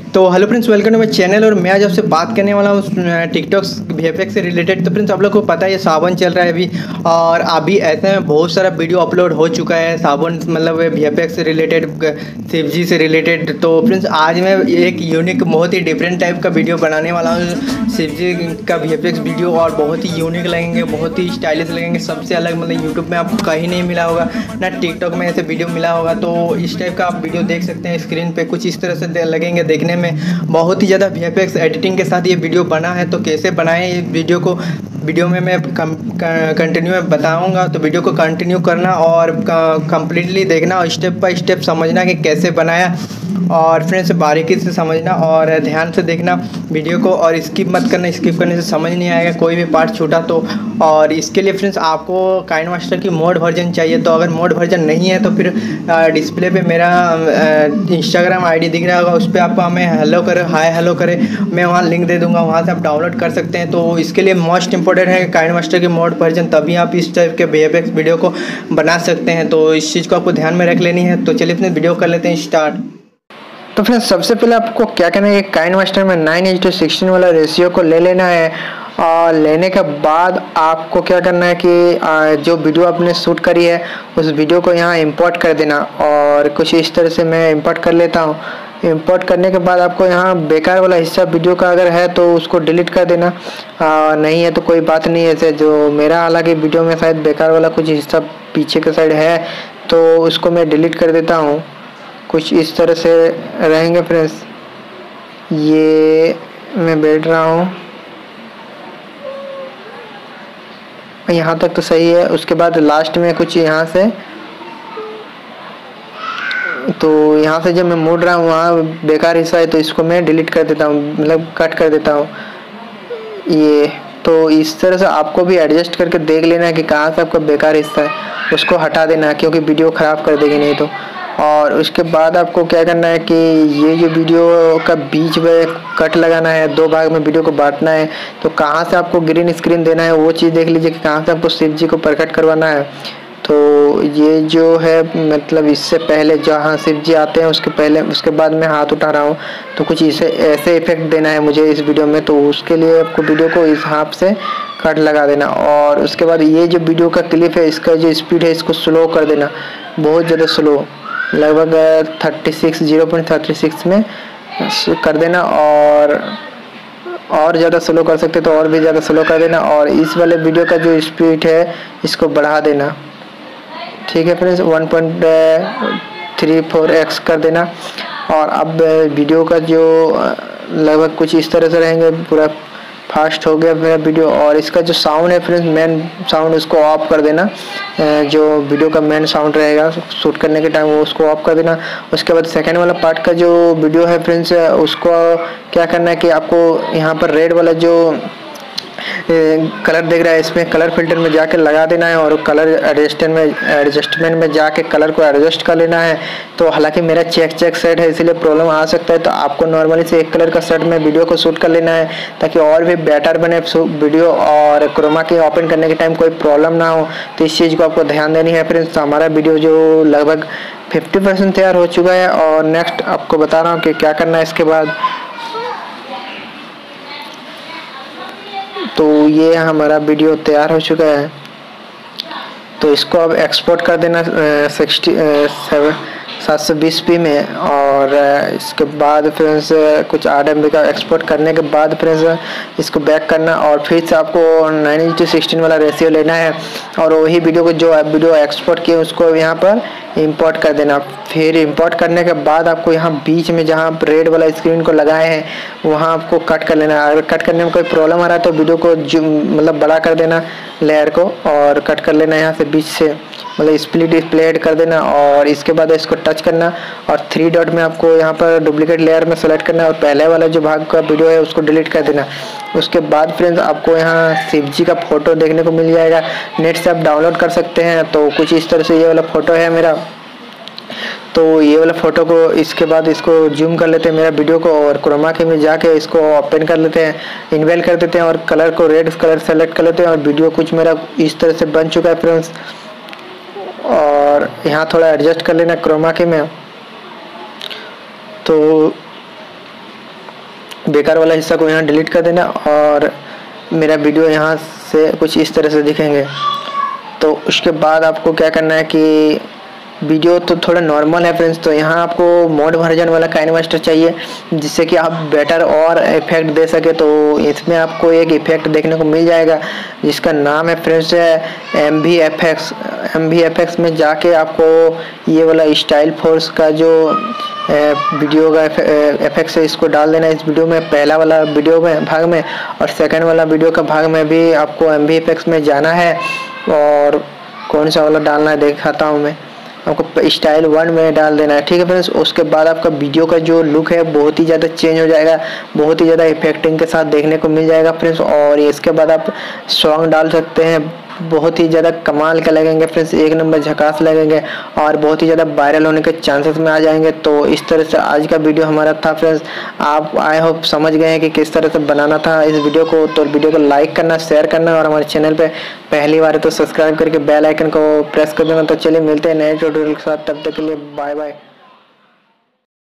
तो hello friends, welcome to my channel. और मैं आज आपसे बात करने वाला हूँ टिकटॉक वीएफएक्स से रिलेटेड। तो फ्रेंड्स, आप लोग को पता है ये सावन चल रहा है अभी, और अभी ऐसे में बहुत सारा वीडियो अपलोड हो चुका है सावन मतलब वीएफएक्स से रिलेटेड, शिवजी से रिलेटेड। तो फ्रेंड्स, आज मैं एक यूनिक बहुत ही डिफरेंट टाइप का वीडियो बनाने वाला हूँ, शिवजी का वीएफएक्स वीडियो। और बहुत ही यूनिक लगेंगे, बहुत ही स्टाइलिश लगेंगे, सबसे अलग। मतलब यूट्यूब में आपको कहीं नहीं मिला होगा, ना टिकटॉक में ऐसे वीडियो मिला होगा। तो इस टाइप का आप वीडियो देख सकते हैं स्क्रीन पे, कुछ इस तरह से लगेंगे देखने में। बहुत ही ज़्यादा वीएफएक्स एडिटिंग के साथ ये वीडियो बना है। तो कैसे बनाएं ये वीडियो में मैं कंटिन्यू में बताऊंगा। तो वीडियो को कंटिन्यू करना और कंप्लीटली देखना और स्टेप बाय स्टेप समझना कि कैसे बनाया। और फ्रेंड्स, बारीकी से समझना और ध्यान से देखना वीडियो को, और स्किप मत करना। स्किप करने से समझ नहीं आएगा कोई भी पार्ट छूटा तो। और इसके लिए फ्रेंड्स, आपको काइनमास्टर की मोड वर्जन चाहिए। तो अगर मोड वर्जन नहीं है तो फिर डिस्प्ले पे मेरा इंस्टाग्राम आईडी दिख रहा होगा, उस पर आप हमें हाय हेलो करें, मैं वहाँ लिंक दे दूँगा, वहाँ से आप डाउनलोड कर सकते हैं। तो इसके लिए मोस्ट इंपॉर्टेंट है काइनमास्टर की मोड वर्जन, तभी आप इस टाइप के वीएफएक्स वीडियो को बना सकते हैं। तो इस चीज़ को आपको ध्यान में रख लेनी है। तो चलिए अपने वीडियो कर लेते हैं स्टार्ट। तो फ्रेंड्स, सबसे पहले आपको क्या करना है, काइनमास्टर में 9:16 वाला रेशियो को ले लेना है। और लेने के बाद आपको क्या करना है कि जो वीडियो आपने शूट करी है उस वीडियो को यहाँ इंपोर्ट कर देना। और कुछ इस तरह से मैं इंपोर्ट कर लेता हूँ। इंपोर्ट करने के बाद आपको यहाँ बेकार वाला हिस्सा वीडियो का अगर है तो उसको डिलीट कर देना, नहीं है तो कोई बात नहीं है। ऐसे जो मेरा हालांकि वीडियो में शायद बेकार वाला कुछ हिस्सा पीछे के साइड है, तो उसको मैं डिलीट कर देता हूँ। कुछ इस तरह से रहेंगे फ्रेंड्स। ये मैं बैठ रहा हूँ, यहाँ तक तो सही है। उसके बाद लास्ट में कुछ यहाँ से, तो यहाँ से जब मैं मुड़ रहा हूँ वहाँ बेकार हिस्सा है, तो इसको मैं डिलीट कर देता हूँ, मतलब कट कर देता हूँ ये। तो इस तरह से आपको भी एडजस्ट करके देख लेना है कि कहाँ से आपका बेकार हिस्सा है, उसको हटा देना है, क्योंकि वीडियो ख़राब कर देगी नहीं तो। और उसके बाद आपको क्या करना है कि ये जो वीडियो का बीच में कट लगाना है, 2 भाग में वीडियो को बांटना है। तो कहाँ से आपको ग्रीन स्क्रीन देना है वो चीज़ देख लीजिए कि कहाँ से आपको शिव जी को प्रकट करवाना है। तो ये जो है, मतलब इससे पहले जहाँ शिव जी आते हैं उसके बाद मैं हाथ उठा रहा हूँ, तो कुछ ऐसे इफेक्ट देना है मुझे इस वीडियो में। तो उसके लिए आपको वीडियो को इस हाथ से कट लगा देना। और उसके बाद ये जो वीडियो का क्लिप है, इसका जो स्पीड है इसको स्लो कर देना, बहुत ज़्यादा स्लो, लगभग 0.36 में कर देना। और ज़्यादा स्लो कर सकते तो और भी ज़्यादा स्लो कर देना। और इस वाले वीडियो का जो स्पीड है इसको बढ़ा देना, ठीक है फ्रेंड्स, 1.34x कर देना। और अब वीडियो का जो लगभग कुछ इस तरह से रहेंगे, पूरा फास्ट हो गया मेरा वीडियो। और इसका जो साउंड है फ्रेंड्स, मेन साउंड, उसको ऑफ कर देना। जो वीडियो का मेन साउंड रहेगा शूट करने के टाइम वो उसको ऑफ कर देना। उसके बाद सेकेंड वाला पार्ट का जो वीडियो है फ्रेंड्स, उसको क्या करना है कि आपको यहाँ पर रेड वाला जो कलर दिख रहा है, इसमें कलर फिल्टर में जाके लगा देना है। और कलर एडजस्टमेंट में जाके कलर को एडजस्ट कर लेना है। तो हालांकि मेरा चेक सेट है, इसलिए प्रॉब्लम आ सकता है। तो आपको नॉर्मली से एक कलर का सेट में वीडियो को शूट कर लेना है, ताकि और भी बेटर बने वीडियो। और क्रोमा की ओपन करने के टाइम कोई प्रॉब्लम ना हो, तो इस चीज़ को आपको ध्यान देनी है फ्रेंड्स। तो हमारा वीडियो जो लगभग 50% तैयार हो चुका है। और नेक्स्ट आपको बता रहा हूँ कि क्या करना है इसके बाद। तो ये हमारा वीडियो तैयार हो चुका है। तो इसको अब एक्सपोर्ट कर देना 720p में। और इसके बाद फ्रेंड्स कुछ 8 MB का एक्सपोर्ट करने के बाद फ्रेंड्स इसको बैक करना, और फिर से आपको 9:16 वाला रेशियो लेना है। और वही वीडियो को जो वीडियो एक्सपोर्ट किए उसको यहाँ पर इंपोर्ट कर देना। फिर इंपोर्ट करने के बाद आपको यहाँ बीच में जहाँ रेड वाला स्क्रीन को लगाए हैं वहाँ आपको कट कर लेना है। अगर कट करने में कोई प्रॉब्लम आ रहा है तो वीडियो को मतलब बड़ा कर देना, लेयर को, और कट कर लेना यहाँ से बीच से, मतलब स्प्लिट कर देना। और इसके बाद इसको टच करना और 3 डॉट में आपको यहाँ पर डुप्लीकेट लेयर में सेलेक्ट करना और पहले वाला जो भाग का वीडियो है उसको डिलीट कर देना। उसके बाद फ्रेंड्स आपको यहाँ शिव जी का फोटो देखने को मिल जाएगा, नेट से आप डाउनलोड कर सकते हैं। तो कुछ इस तरह से ये वाला फोटो है मेरा। तो ये वाला फोटो को इसके बाद इसको जूम कर लेते हैं मेरा वीडियो को, और क्रोमा की में जाके इसको ओपन कर लेते हैं, इन्वेल कर देते हैं, और कलर को रेड कलर सेलेक्ट कर लेते हैं। और वीडियो कुछ मेरा इस तरह से बन चुका है फ्रेंड्स। और यहाँ थोड़ा एडजस्ट कर लेना क्रोमा की में। तो बेकार वाला हिस्सा को यहाँ डिलीट कर देना और मेरा वीडियो यहाँ से कुछ इस तरह से दिखेंगे। तो उसके बाद आपको क्या करना है कि वीडियो तो थोड़ा नॉर्मल है फ्रेंड्स, तो यहाँ आपको मोड वर्जन वाला काइनमास्टर चाहिए जिससे कि आप बेटर और इफेक्ट दे सके। तो इसमें आपको एक इफेक्ट देखने को मिल जाएगा जिसका नाम है फ्रेंड्स MVFX। MVFX में जाके आपको ये वाला स्टाइल फोर्स का जो वीडियो का इफेक्ट्स है इसको डाल देना इस वीडियो में, पहला वाला वीडियो में भाग में, और सेकंड वाला वीडियो का भाग में भी आपको MVFX में जाना है। और कौन सा वाला डालना है दिखाता हूँ मैं आपको, स्टाइल 1 में डाल देना है, ठीक है फ्रेंड्स। उसके बाद आपका वीडियो का जो लुक है बहुत ही ज़्यादा चेंज हो जाएगा, बहुत ही ज़्यादा इफेक्टिंग के साथ देखने को मिल जाएगा फ्रेंड्स। और इसके बाद आप सॉन्ग डाल सकते हैं, बहुत ही ज़्यादा कमाल के लगेंगे फ्रेंड्स, एक नंबर झकास लगेंगे और बहुत ही ज़्यादा वायरल होने के चांसेस में आ जाएंगे। तो इस तरह से आज का वीडियो हमारा था फ्रेंड्स। आप आई होप समझ गए हैं कि किस तरह से बनाना था इस वीडियो को। तो वीडियो को लाइक करना, शेयर करना और हमारे चैनल पे पहली बार है तो सब्सक्राइब करके बेल आइकन को प्रेस कर देना। तो चलिए मिलते हैं नए ट्यूटोरियल के साथ, तब तक के लिए बाय बाय।